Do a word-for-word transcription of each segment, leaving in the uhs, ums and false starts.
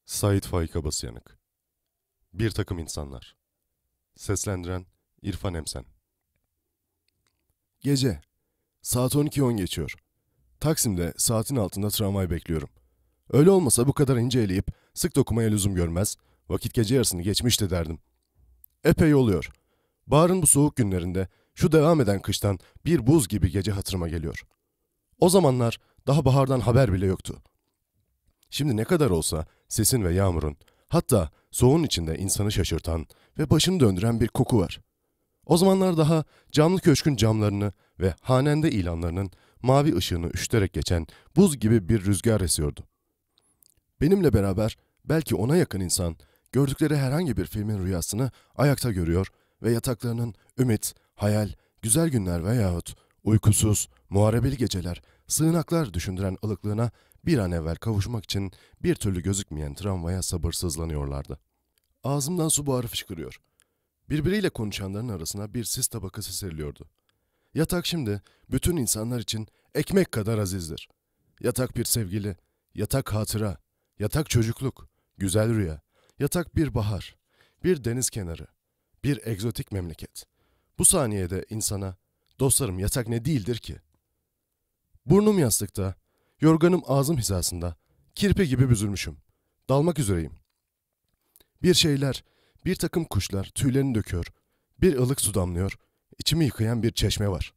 Sait Faik Abasıyanık. Bir takım insanlar. Seslendiren İrfan Emsen. Gece. Saat on iki on geçiyor. Taksim'de saatin altında tramvay bekliyorum. Öyle olmasa bu kadar ince eleyip sık dokumaya lüzum görmez, vakit gece yarısını geçmişti derdim. Epey oluyor. Baharın bu soğuk günlerinde şu devam eden kıştan bir buz gibi gece hatırıma geliyor. O zamanlar daha bahardan haber bile yoktu. Şimdi ne kadar olsa sesin ve yağmurun, hatta soğuğun içinde insanı şaşırtan ve başını döndüren bir koku var. O zamanlar daha camlı köşkün camlarını ve hanende ilanlarının mavi ışığını üşüterek geçen buz gibi bir rüzgar esiyordu. Benimle beraber belki ona yakın insan gördükleri herhangi bir filmin rüyasını ayakta görüyor ve yataklarının ümit, hayal, güzel günler veyahut uykusuz, muharebeli geceler, sığınaklar düşündüren ılıklığına bir an evvel kavuşmak için bir türlü gözükmeyen tramvaya sabırsızlanıyorlardı. Ağzımdan su buharı fışkırıyor. Birbiriyle konuşanların arasına bir sis tabakası seriliyordu. Yatak şimdi bütün insanlar için ekmek kadar azizdir. Yatak bir sevgili, yatak hatıra, yatak çocukluk, güzel rüya, yatak bir bahar, bir deniz kenarı, bir egzotik memleket. Bu saniyede insana, dostlarım yatak ne değildir ki? Burnum yastıkta, yorganım ağzım hizasında, kirpi gibi büzülmüşüm. Dalmak üzereyim. Bir şeyler, bir takım kuşlar tüylerini döküyor, bir ılık su damlıyor, içimi yıkayan bir çeşme var.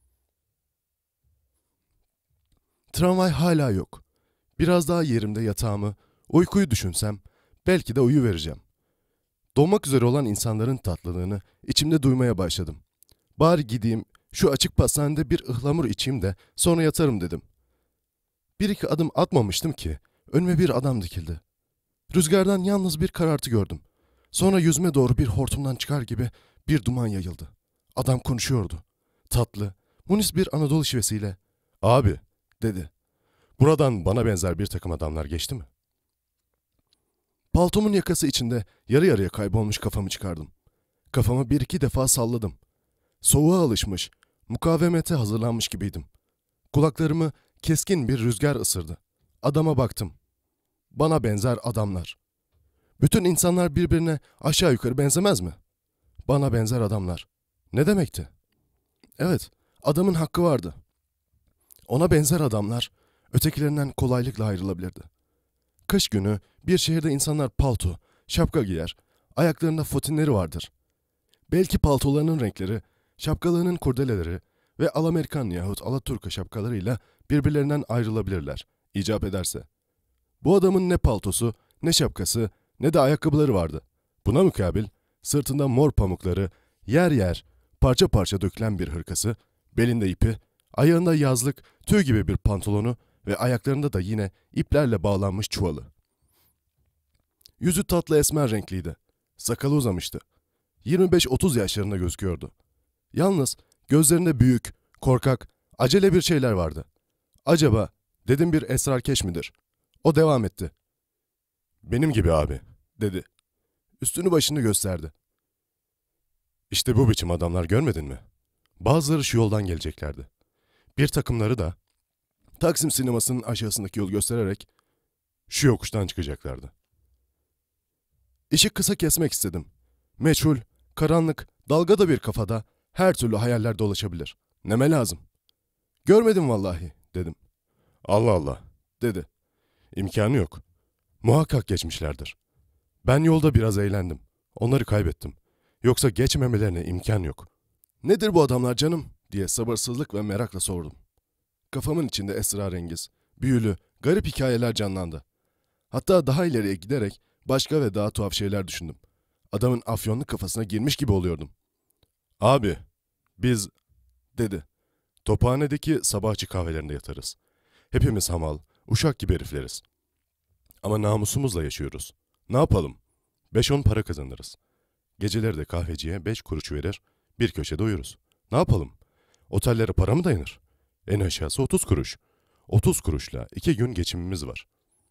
Tramvay hala yok. Biraz daha yerimde yatağımı, uykuyu düşünsem, belki de uyuvereceğim. Doğmak üzere olan insanların tatlılığını içimde duymaya başladım. Bari gideyim, şu açık pastanede bir ıhlamur içeyim de sonra yatarım dedim. Bir iki adım atmamıştım ki önüme bir adam dikildi. Rüzgardan yalnız bir karartı gördüm. Sonra yüzüme doğru bir hortumdan çıkar gibi bir duman yayıldı. Adam konuşuyordu. Tatlı, munis bir Anadolu şivesiyle. "Abi," dedi. "Buradan bana benzer bir takım adamlar geçti mi?" Paltomun yakası içinde yarı yarıya kaybolmuş kafamı çıkardım. Kafamı bir iki defa salladım. Soğuğa alışmış, mukavemete hazırlanmış gibiydim. Kulaklarımı keskin bir rüzgar ısırdı. Adama baktım. Bana benzer adamlar. Bütün insanlar birbirine aşağı yukarı benzemez mi? Bana benzer adamlar. Ne demekti? Evet, adamın hakkı vardı. Ona benzer adamlar ötekilerinden kolaylıkla ayrılabilirdi. Kış günü bir şehirde insanlar palto, şapka giyer, ayaklarında fotinleri vardır. Belki paltolarının renkleri, şapkalarının kurdeleleri ve Al-Amerikan yahut Alaturka şapkalarıyla birbirlerinden ayrılabilirler, icap ederse. Bu adamın ne paltosu, ne şapkası, ne de ayakkabıları vardı. Buna mukabil sırtında mor pamukları, yer yer, parça parça dökülen bir hırkası, belinde ipi, ayağında yazlık, tüy gibi bir pantolonu ve ayaklarında da yine iplerle bağlanmış çuvalı. Yüzü tatlı esmer renkliydi. Sakalı uzamıştı. yirmi beş otuz yaşlarında gözüküyordu. Yalnız gözlerinde büyük, korkak, acele bir şeyler vardı. Acaba dedim bir esrarkeş midir? O devam etti. "Benim gibi abi," dedi. Üstünü başını gösterdi. "İşte bu biçim adamlar görmedin mi? Bazıları şu yoldan geleceklerdi. Bir takımları da Taksim sinemasının aşağısındaki yol göstererek şu yokuştan çıkacaklardı." İşi kısa kesmek istedim. Meçhul, karanlık, dalgada bir kafada her türlü hayaller dolaşabilir. Neme lazım? "Görmedim vallahi," dedim. "Allah Allah," dedi. "İmkanı yok. Muhakkak geçmişlerdir. Ben yolda biraz eğlendim. Onları kaybettim. Yoksa geçmemelerine imkan yok." "Nedir bu adamlar canım?" diye sabırsızlık ve merakla sordum. Kafamın içinde esrarengiz, büyülü, garip hikayeler canlandı. Hatta daha ileriye giderek başka ve daha tuhaf şeyler düşündüm. Adamın afyonlu kafasına girmiş gibi oluyordum. "Abi, biz," dedi, "tophanedeki sabahçı kahvelerinde yatarız. Hepimiz hamal, uşak gibi herifleriz. Ama namusumuzla yaşıyoruz. Ne yapalım? Beş on para kazanırız. Geceleri de kahveciye beş kuruş verir, bir köşede uyuruz. Ne yapalım? Otellere para mı dayanır? En aşağısı otuz kuruş. Otuz kuruşla iki gün geçimimiz var.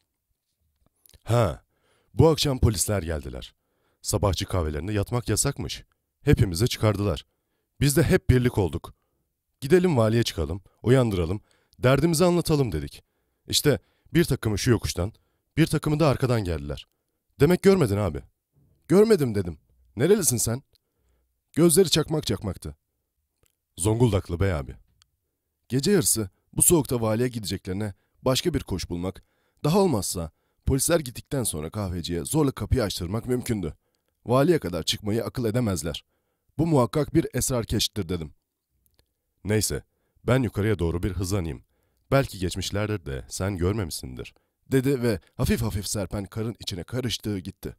Ha, bu akşam polisler geldiler. Sabahçı kahvelerinde yatmak yasakmış. Hepimizi çıkardılar. Biz de hep birlik olduk. Gidelim valiye çıkalım, uyandıralım, derdimizi anlatalım dedik. İşte bir takımı şu yokuştan, Bir takımı da arkadan geldiler. Demek görmedin abi. Görmedim dedim. Nerelisin sen? Gözleri çakmak çakmaktı. Zonguldaklı bey abi. Gece yarısı bu soğukta valiye gideceklerine başka bir koş bulmak, daha olmazsa polisler gittikten sonra kahveciye zorla kapıyı açtırmak mümkündü. Valiye kadar çıkmayı akıl edemezler. Bu muhakkak bir esrarkeştir dedim. Neyse, ben yukarıya doğru bir hızlanayım. Belki geçmişlerdir de sen görmemişsindir. Dedi ve hafif hafif serpen karın içine karıştığı gitti.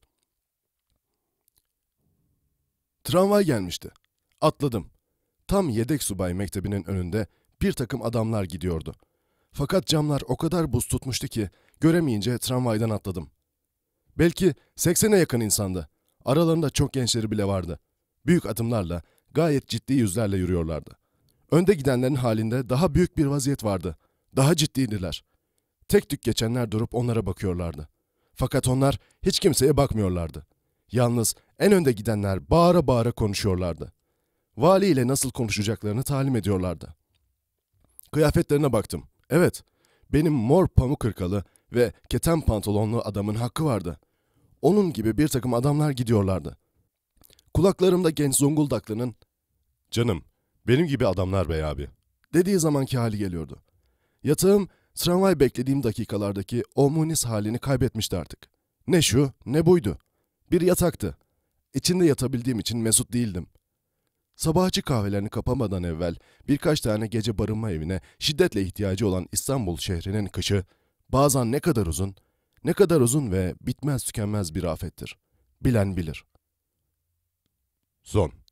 Tramvay gelmişti. Atladım. Tam yedek subay mektebinin önünde bir takım adamlar gidiyordu. Fakat camlar o kadar buz tutmuştu ki göremeyince tramvaydan atladım. Belki seksene yakın insandı. Aralarında çok gençleri bile vardı. Büyük adımlarla, gayet ciddi yüzlerle yürüyorlardı. Önde gidenlerin halinde daha büyük bir vaziyet vardı. Daha ciddiydiler. Tek tük geçenler durup onlara bakıyorlardı. Fakat onlar hiç kimseye bakmıyorlardı. Yalnız en önde gidenler bağıra bağıra konuşuyorlardı. Vali ile nasıl konuşacaklarını talim ediyorlardı. Kıyafetlerine baktım. Evet, benim mor pamuk hırkalı ve keten pantolonlu adamın hakkı vardı. Onun gibi bir takım adamlar gidiyorlardı. Kulaklarımda genç Zonguldaklı'nın Canım, benim gibi adamlar bey abi. dediği zamanki hali geliyordu. Yatağım tramvay beklediğim dakikalardaki o munis halini kaybetmişti artık. Ne şu ne buydu. Bir yataktı. İçinde yatabildiğim için mesut değildim. Sabahçı kahvelerini kapamadan evvel birkaç tane gece barınma evine şiddetle ihtiyacı olan İstanbul şehrinin kışı bazen ne kadar uzun, ne kadar uzun ve bitmez tükenmez bir afettir. Bilen bilir. Son.